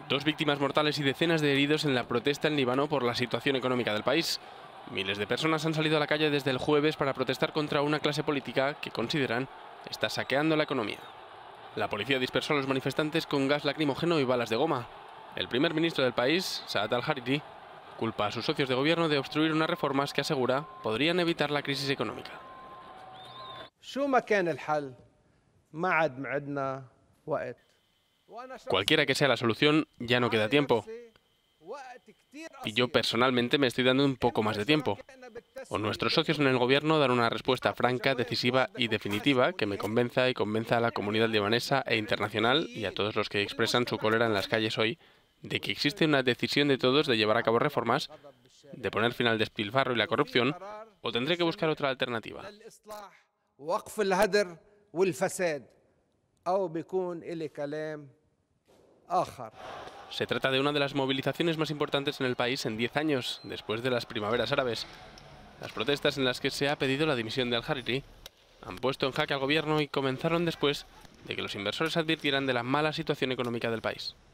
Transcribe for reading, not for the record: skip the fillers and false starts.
Dos víctimas mortales y decenas de heridos en la protesta en Líbano por la situación económica del país. Miles de personas han salido a la calle desde el jueves para protestar contra una clase política que consideran está saqueando la economía. La policía dispersó a los manifestantes con gas lacrimógeno y balas de goma. El primer ministro del país, Saad al-Hariri, culpa a sus socios de gobierno de obstruir unas reformas que asegura podrían evitar la crisis económica. Cualquiera que sea la solución, ya no queda tiempo. Y yo personalmente me estoy dando un poco más de tiempo. O nuestros socios en el gobierno dan una respuesta franca, decisiva y definitiva que me convenza y convenza a la comunidad libanesa e internacional y a todos los que expresan su cólera en las calles hoy de que existe una decisión de todos de llevar a cabo reformas, de poner fin al despilfarro y la corrupción, o tendré que buscar otra alternativa. Se trata de una de las movilizaciones más importantes en el país en 10 años, después de las primaveras árabes. Las protestas en las que se ha pedido la dimisión de al-Hariri han puesto en jaque al gobierno y comenzaron después de que los inversores advirtieran de la mala situación económica del país.